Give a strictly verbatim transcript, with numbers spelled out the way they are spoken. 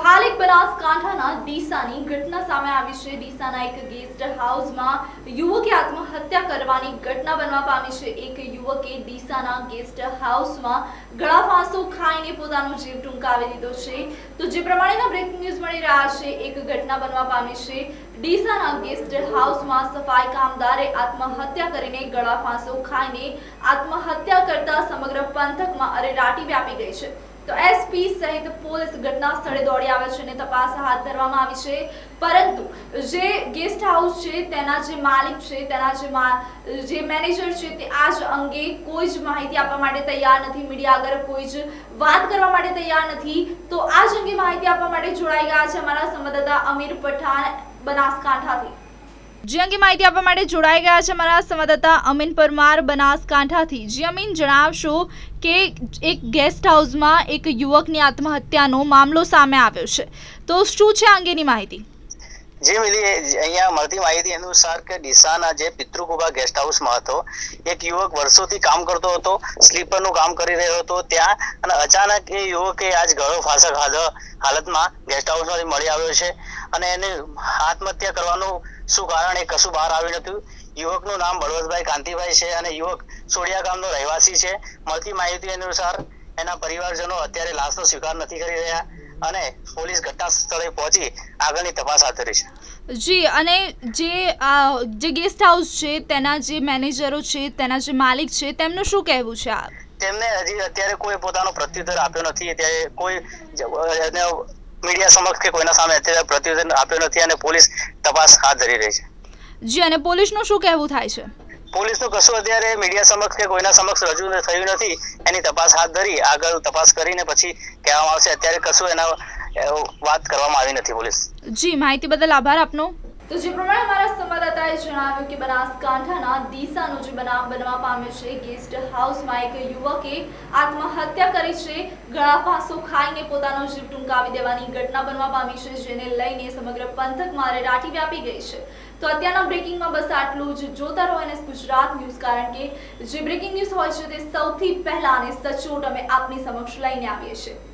હાલ એક બનાસકાંઠાના ડીસાની ઘટના સામે આવી છે। ડીસાના એક ગેસ્ટ હાઉસમાં યુવકે આત્મહત્યા કરવાની ઘટના બનવા પામી છે। એક યુવકે ડીસાના ગેસ્ટ હાઉસમાં ગળા ફાંસો ખાઈને પોતાનો જીવ ટૂંકાવી દીધો છે। તો જે પ્રમાણેના બ્રેકિંગ ન્યૂઝ મળી રહ્યા છે, એક ઘટના બનવા પામી છે। ડીસાના ગેસ્ટ હાઉસમાં સફાઈ કામદારે આત્મહત્યા કરીને ગળા ફાંસો ખાઈને આત્મહત્યા કરતા સમગ્ર પંથકમાં અરેરાટી વ્યાપી ગઈ છે। તો એસપી સહિત પોલીસ ઘટના સ્થળે દોડી આવે છે અને તપાસ હાથ ધરવામાં આવી છે। પરંતુ જે ગેસ્ટ હાઉસ છે તેના જે માલિક છે, તેના જે જે મેનેજર છે, તે આજ અંગે કોઈ જ માહિતી આપવા માટે તૈયાર નથી। મીડિયા આગળ કોઈ જ વાત કરવા માટે તૈયાર નથી। તો આજ અંગે માહિતી આપવા માટે જોડાઈ ગયા છે અમારા સંવાદદાતા અમીર પઠાણ બનાસકાંઠાથી। જે અંગે માહિતી આપવા માટે જોડાઈ ગયા છે અમારા સંવાદદાતા અમીન પરમાર બનાસકાંઠાથી। જી અમીન, જણાવશો કે એક ગેસ્ટ હાઉસમાં એક યુવકની આત્મહત્યાનો મામલો સામે આવ્યો છે, તો શું છે અંગેની માહિતી? જે મિલી અહીંયા મળતી માહિતી અનુસાર કે ડીસાના જે પિતૃકુબા ગેસ્ટ હાઉસમાં હતો એક યુવક વર્ષોથી કામ કરતો હતો, સ્લીપરનું કામ કરી રહ્યો હતો ત્યાં, અને અચાનક એ યુવકે આજ ગળો ફાંસો ખાધો હાલતમાં ગેસ્ટ હાઉસમાંથી મળી આવ્યો છે અને એને આત્મહત્યા કરવાનું શું કારણ એ કશું બહાર આવ્યું નતું। યુવકનું નામ બળવંતભાઈ કાંતિભાઈ છે અને યુવક સોડિયા ગામનો રહેવાસી છે। મળતી માહિતી અનુસાર એના પરિવારજનો અત્યારે લાશનો સ્વીકાર નથી કરી રહ્યા અને પોલીસ ઘટના સ્થળે પહોંચી આગળની તપાસ હાથ ધરી છે। જી, અને જે જે ગેસ્ટ હાઉસ છે તેના જે મેનેજરો છે, તેના જે માલિક છે, તેમનું શું કહેવું છે? આ તેમને હજી અત્યારે કોઈ પોતાનો પ્રત્યુત્તર આપ્યો નથી। ત્યારે કોઈ મીડિયા સમક્ષ કે કોઈના સામે અત્યારે પ્રત્યુત્તર આપ્યો નથી અને પોલીસ તપાસ હાથ ધરી રહી છે। જી, અને પોલીસનું શું કહેવું થાય છે? પોલીસનું કશું અત્યારે મીડિયા સમક્ષ કે કોઈના સમક્ષ રજૂ થયું નથી। એની તપાસ હાથ ધરી આગળ તપાસ કરીને પછી કહેવામાં આવશે। અત્યારે કશું એના વાત કરવામાં આવી નથી પોલીસ। જી, માહિતી બદલ આભાર આપનો। તો જે પ્રમાણે અમારા સંવાદદાતાએ જણાવ્યું કે બનાસકાંઠાના ડીસાનો જે બનાવ બનવા પામ્યો છે, ગેસ્ટ હાઉસમાં એક યુવકે આત્મહત્યા કરી છે, ગળા ફાંસો ખાઈને પોતાનો જીવ ટૂંકાવી દેવાની ઘટના બનવા પામી છે, જેને લઈને સમગ્ર પંથકમાં અરેરાટી વ્યાપી ગઈ છે। તો અત્યારના બ્રેકિંગમાં બસ આટલું જ। જોતા રહો એનએસ ગુજરાત ન્યૂઝ, કારણ કે જે બ્રેકિંગ ન્યૂઝ હોય છે તે સૌથી પહેલા અને સચોટ અમે આપની સમક્ષ લઈને આવીએ છીએ।